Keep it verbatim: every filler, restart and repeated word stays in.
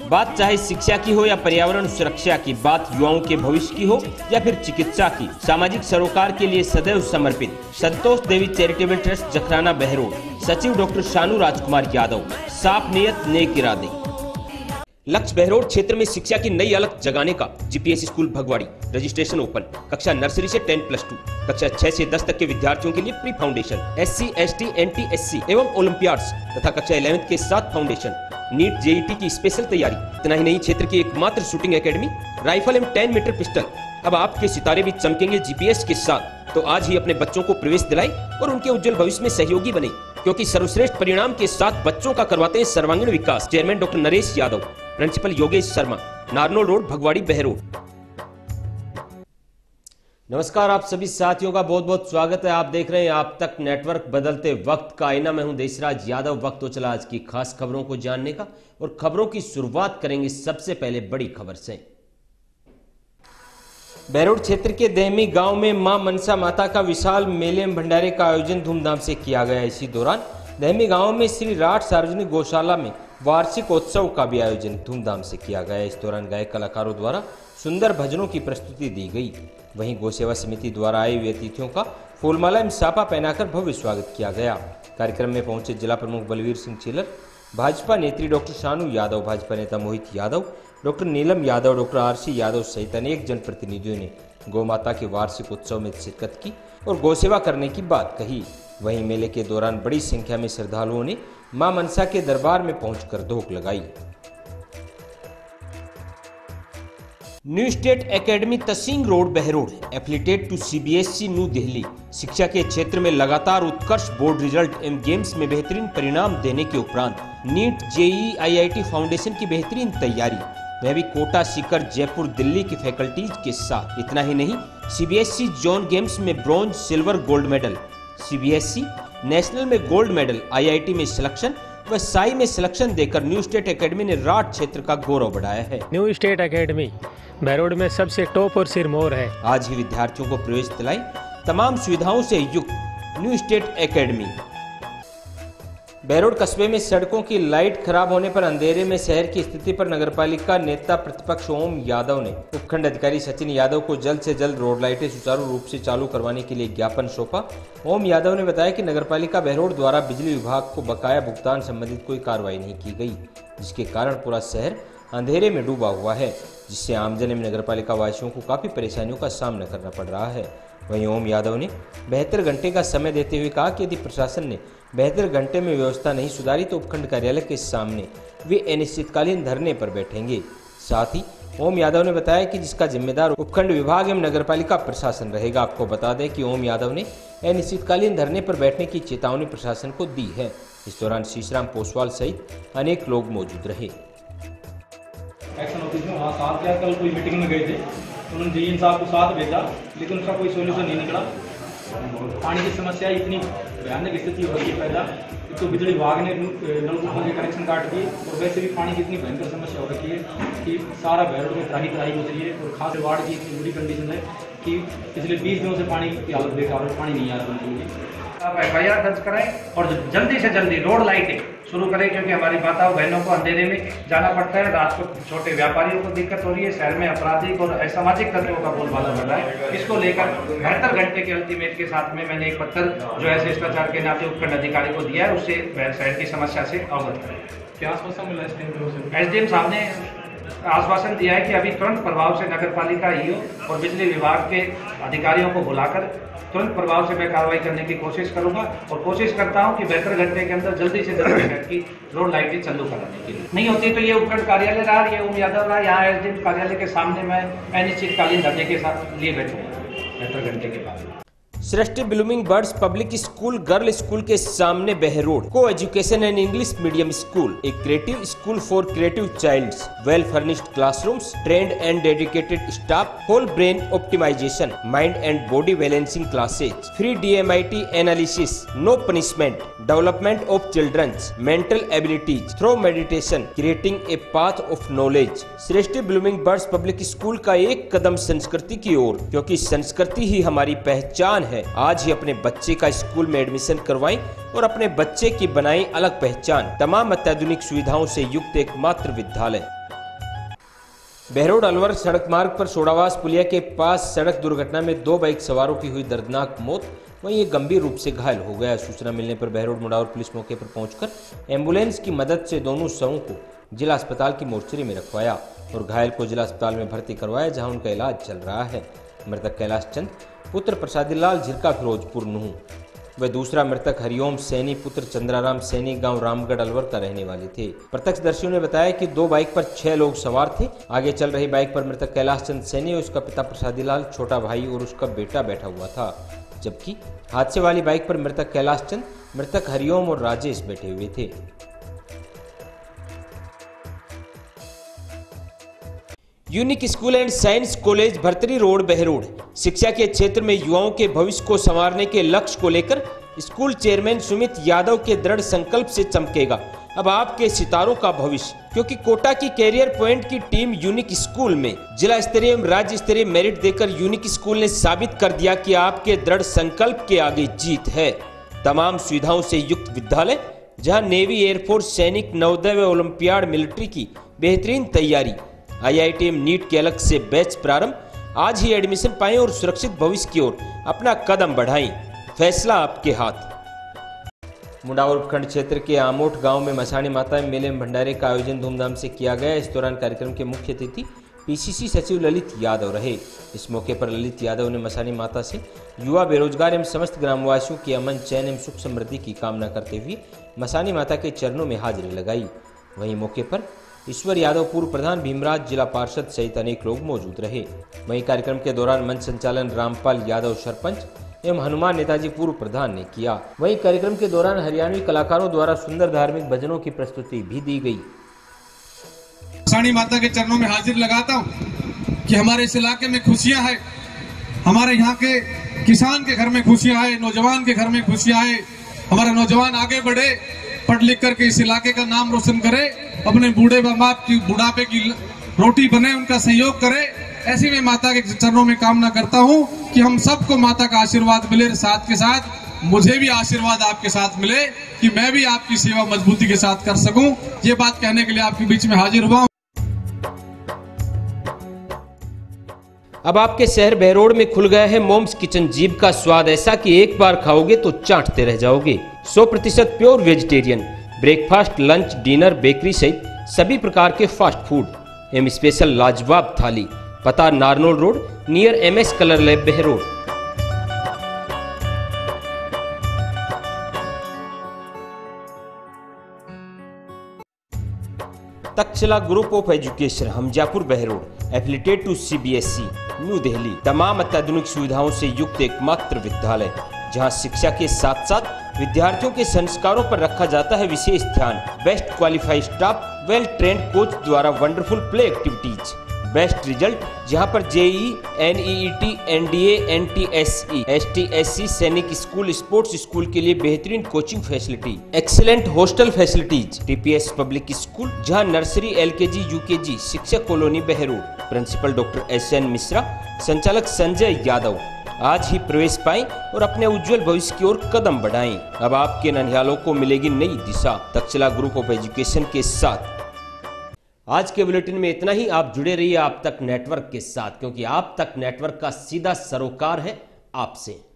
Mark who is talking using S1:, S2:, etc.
S1: बात चाहे शिक्षा की हो या पर्यावरण सुरक्षा की, बात युवाओं के भविष्य की हो या फिर चिकित्सा की, सामाजिक सरोकार के लिए सदैव समर्पित संतोष देवी चैरिटेबल ट्रस्ट जखराना बहरोड, सचिव डॉक्टर शानू राजकुमार यादव। साफ नियत नेक इरादे। लक्ष्य बहरोड क्षेत्र में शिक्षा की नई अलग जगाने का। GPS school Bhagwadi, registration open. कक्षा नर्सरी से टेन प्लस टू, कक्षा छह से दस तक के विद्यार्थियों के लिए pre foundation, SC, ST, NT, SC एवं ओलंपियाड्स तथा कक्षा इलेवेंथ के साथ फाउंडेशन, नीट, जेईटी की स्पेशल तैयारी। इतना ही नहीं, क्षेत्र की एकमात्र शूटिंग एकेडमी, राइफल एवं टेन मीटर पिस्टल। अब आपके सितारे भी चमकेंगे जीपीएस के साथ। तो आज ही अपने बच्चों को प्रवेश दिलाएं और उनके उज्जवल भविष्य में सहयोगी बने, क्योंकि सर्वश्रेष्ठ परिणाम के साथ बच्चों का करवाते हैं सर्वांगीण विकास। Chairman doctor Naresh Yadav, principal Yogesh Sharma, Narnaul road, Bhagwadi, Behror. नमस्कार, आप सभी साथियों का बहुत बहुत स्वागत है। आप देख रहे हैं आप तक नेटवर्क, बदलते वक्त का आईना। मैं हूं देशराज यादव। वक्त तो चला आज की खास खबरों को जानने का, और खबरों की शुरुआत करेंगे सबसे पहले बड़ी खबर से। बहरोड क्षेत्र के देहमी गांव में मां मनसा माता का विशाल मेले में भंडारे का आयोजन धूमधाम से किया गया। इसी दौरान देहमी गांव में श्री राठ सार्वजनिक गौशाला में वार्षिक उत्सव का भी आयोजन धूमधाम से किया गया। इस दौरान गायक कलाकारों द्वारा सुंदर भजनों की प्रस्तुति दी गई। वहीं गौ सेवा समिति द्वारा आए हुए अतिथियों का फूलमाला एवं साफा पहनाकर भव्य स्वागत किया गया। कार्यक्रम में पहुंचे जिला प्रमुख बलवीर सिंह चिलर, भाजपा नेत्री डॉक्टर शानू यादव, भाजपा नेता मोहित यादव, डॉक्टर नीलम यादव, डॉक्टर आरसी यादव सहित अनेक जनप्रतिनिधियों ने गौ माता के वार्षिक उत्सव में शिरकत की और गौ सेवा करने की बात कही। वहीं मेले के दौरान बड़ी संख्या में श्रद्धालुओं ने मां मनसा के दरबार में पहुंचकर धोख लगाई। New state academy Tasing road, Behror, affiliated to CBSE New Delhi. शिक्षा के क्षेत्र में लगातार उत्कर्ष बोर्ड रिजल्ट एवं गेम्स में बेहतरीन परिणाम देने के उपरांत नीट, जेईई, आईआईटी फाउंडेशन की बेहतरीन तैयारी। वह भी कोटा, सीकर, जयपुर, दिल्ली की फैकल्टीज के साथ। इतना ही नहीं, सीबीएसई जोन गेम्स में bronze, silver, gold medal, CBSE national में गोल्ड मेडल, आईआईटी में सिलेक्शन व साई में सिलेक्शन देकर न्यू स्टेट एकेडमी ने राठ क्षेत्र का गौरव बढ़ाया है।
S2: न्यू स्टेट एकेडमी बहरोड में सबसे टॉप और सिरमौर है।
S1: आज ही विद्यार्थियों को प्रवेश दिलाई तमाम सुविधाओं से युक्त न्यू स्टेट एकेडमी। बहरोड कस्बे में सड़कों की लाइट खराब होने पर अंधेरे में शहर की स्थिति पर नगरपालिका नेता प्रतिपक्ष ओम यादव ने उपखंड अधिकारी सचिन यादव को जल्द से जल्द रोड लाइटें सुचारू रूप से चालू करवाने के लिए ज्ञापन सौंपा। ओम यादव ने बताया कि नगरपालिका बहरोड द्वारा बिजली विभाग को बकाया भुगतान संबंधित कोई कार्रवाई नहीं की गई, जिसके कारण पूरा शहर अंधेरे में डूबा हुआ है, जिससे आमजन एवं नगरपालिका वासियों को काफी परेशानियों का सामना करना पड़ रहा है। वहीं ओम यादव ने बहत्तर घंटे का समय देते हुए कहा कि यदि प्रशासन ने बहत्तर घंटे में व्यवस्था नहीं सुधारी तो उपखंड कार्यालय के सामने वे अनिश्चितकालीन धरने पर बैठेंगे। साथ ही ओम यादव ने बताया कि जिसका जिम्मेदार उपखंड विभाग एवं नगरपालिका प्रशासन रहेगा। आपको बता दें कि ओम यादव ने अनिश्चितकालीन धरने पर बैठने की चेतावनी प्रशासन को दी है। इस दौरान शीशराम पोसवाल सहित अनेक लोग मौजूद रहे।
S3: एक्शन ऑफिस में वहाँ साथ क्या कल कोई मीटिंग में गए थे, उन्होंने जी साहब को साथ भेजा, लेकिन उसका कोई सोल्यूशन नहीं निकला। पानी की समस्या इतनी भयानक स्थिति हो रही है पैदा, तो बिजली विभाग ने नलकूपों के कनेक्शन काट दिए, और वैसे भी पानी की इतनी भयंकर समस्या हो रखी है कि सारा बहरोड में त्राही त्राही गुजरी है। और खास वार्ड की इतनी बुरी कंडीशन है कि पिछले बीस दिनों से पानी की हालत बेकार है, पानी नहीं आ रहा बिल्कुल।
S4: आप एफ आई आर दर्ज कराएं और जल्दी से जल्दी रोड लाइटिंग शुरू करें, क्योंकि हमारी माताओं बहनों को अंधेरे में जाना पड़ता है। रात को छोटे व्यापारियों को दिक्कत हो रही है, शहर में आपराधिक और असामाजिक तत्वों का बोलबाला बढ़ रहा है। इसको लेकर बहत्तर घंटे के अल्टीमेट के साथ में मैंने एक पत्र जो है शिष्टाचार के नाते उपखंड अधिकारी को दिया है, उससे शहर की समस्या से अवगत करें।
S3: क्या आश्वासन मिला
S4: एस डी एम साहब ने आश्वासन दिया है कि अभी तुरंत प्रभाव से नगरपालिका ईओ और बिजली विभाग के अधिकारियों को बुलाकर तुरंत प्रभाव से मैं कार्रवाई करने की कोशिश करूंगा, और कोशिश करता हूं कि बहत्तर घंटे के अंदर जल्दी से जल्दी शहर की रोड लाइटें चालू कराने के लिए। नहीं होती तो ये उपखंड कार्यालय रहा, ये ओम यादव रहा, यहाँ एसडीएम कार्यालय के सामने मैं अनिश्चितकालीन धरने के साथ लिए बैठूंगा बहत्तर घंटे के बाद।
S1: Srishti blooming birds public school girl school के सामने बहरोड, को education and English medium school, एक creative school for creative childs, well furnished classrooms, trained and dedicated staff, whole brain optimization, mind and body balancing classes, free D M I T analysis, no punishment, development of children's mental abilities through meditation, creating a path of knowledge. Srishti blooming birds public school का एक कदम संस्कृति की ओर, क्योंकि संस्कृति ही हमारी पहचान है। आज ही अपने बच्चे का स्कूल में एडमिशन करवाएं और अपने बच्चे की बनाएं अलग पहचान। तमाम अत्याधुनिक सुविधाओं से युक्त एकमात्र विद्यालय बहरोड अलवर सड़क मार्ग पर सोडावास पुलिया के पास सड़क दुर्घटना में दो बाइक सवारों की हुई दर्दनाक मौत, वहीं ये गंभीर रूप से घायल हो गया। सूचना मिलने पर बहरोड मुडावर पुलिस मौके पर पहुंचकर एम्बुलेंस की मदद से दोनों शवों को जिला अस्पताल की मोर्चरी में रखवाया और घायल को जिला अस्पताल में भर्ती करवाया, जहां उनका इलाज चल रहा है। मृतक कैलाश चंद पुत्र प्रसादीलाल झिरका फिरोजपुर नूह व दूसरा मृतक हरिओम सैनी पुत्र चंद्राराम सैनी गांव रामगढ़ अलवर का रहने वाले थे। प्रत्यक्षदर्शियों ने बताया कि दो बाइक पर छह लोग सवार थे। आगे चल रही बाइक पर मृतक कैलाश चंद सैनी और उसका पिता प्रसादीलाल, छोटा भाई और उसका बेटा बैठा हुआ था, जबकि हादसे वाली बाइक पर मृतक कैलाश चंद, मृतक हरिओम और राजेश बैठे हुए थे। Unique school and science college Bhartari road Behror शिक्षा के क्षेत्र में युवाओं के भविष्य को संवारने के लक्ष्य को लेकर स्कूल चेयरमैन सुमित यादव के दृढ़ संकल्प से चमकेगा अब आपके सितारों का भविष्य, क्योंकि कोटा की कैरियर पॉइंट की टीम यूनिक स्कूल में जिला स्तरीय एवं राज्य स्तरीय मेरिट देकर यूनिक स्कूल ने साबित कर दिया कि आपके दृढ़ संकल्प के आगे जीत है। तमाम सुविधाओं से युक्त विद्यालय, जहां नेवी, एयरफोर्स, सैनिक, नवोदय व ओलंपियाड मिलिट्री की बेहतरीन तैयारी, आई आई टी एवं नीट के अलग से बैच प्रारंभ। आज ही एडमिशन पाएं और सुरक्षित भविष्य की ओर अपना कदम बढ़ाएं। फैसला आपके हाथ। मुडावर उपखंड क्षेत्र के आमोट गांव में मसाणी माता मेले में भंडारे का आयोजन धूमधाम से किया गया। इस दौरान कार्यक्रम के मुख्य अतिथि पी सी सी सचिव ललित यादव रहे। इस मौके पर ललित यादव ने मसाणी माता से युवा, बेरोजगार एवं समस्त ग्रामवासियों के अमन, चैन एवं सुख समृद्धि की कामना करते हुए मसाणी माता के चरणों में हाजिरी लगाई। वहीं मौके पर ईश्वर यादव, पूर्व प्रधान भीमराज, जिला पार्षद सहित अनेक लोग मौजूद रहे। वहीं कार्यक्रम के दौरान मंच संचालन रामपाल यादव सरपंच एवं हनुमान नेताजी पूर्व प्रधान ने किया। वहीं कार्यक्रम के दौरान हरियाणवी कलाकारों द्वारा सुंदर धार्मिक भजनों की प्रस्तुति भी दी गई।
S5: मसाणी माता के चरणों में हाजिर लगाता हूँ कि हमारे इस इलाके में खुशियां हैं, हमारे यहाँ के किसान के घर में खुशियां हैं, नौजवान के घर में खुशियां हैं। हमारे नौजवान आगे बढ़े, पढ़ लिख करके इस इलाके का नाम रोशन करे, अपने बूढ़े बाप की बुढ़ापे की रोटी बने, उनका सहयोग करे। ऐसे में माता के चरणों में कामना करता हूं कि हम सबको माता का आशीर्वाद मिले, साथ के साथ मुझे भी आशीर्वाद आपके साथ मिले कि मैं भी आपकी सेवा मजबूती के साथ कर सकूं। ये बात कहने के लिए आपके बीच में हाजिर हुआ।
S1: अब आपके शहर बहरोड में खुल गया है मोम्स किचन। जीभ का स्वाद ऐसा कि एक बार खाओगे तो चाटते रह जाओगे। सौ प्रतिशत pure vegetarian, breakfast, lunch, dinner, bakery सहित सभी प्रकार के फास्ट फूड एवं स्पेशल लाजवाब थाली। पता Narnaul road near M S colour lab Behror. Takshashila group of education Hamzapur Behror affiliated to C B S E New Delhi. तमाम अत्याधुनिक सुविधाओं से युक्त एकमात्र विद्यालय, जहां शिक्षा के साथ साथ विद्यार्थियों के संस्कारों पर रखा जाता है विशेष ध्यान। Best qualified staff, well trained coach द्वारा wonderful play activities, best result, जहां पर JEE, N E E T, N D A, N T S E, S T S C, Sainik school, sports school के लिए बेहतरीन coaching facility, excellent hostel facilities, T P S public school, जहां nursery, L K G, U K G, शिक्षक colony Behror. Principal doctor S N Mishra, संचालक संजय यादव। आज ही प्रवेश पाएं और अपने उज्जवल भविष्य की ओर कदम बढ़ाएं। अब आपके नन्हालों को मिलेगी नई दिशा तक्षशिला ग्रुप ऑफ एजुकेशन के साथ। आज के बुलेटिन में इतना ही। आप जुड़े रहिए आप तक नेटवर्क के साथ, क्योंकि आप तक नेटवर्क का सीधा सरोकार है आपसे।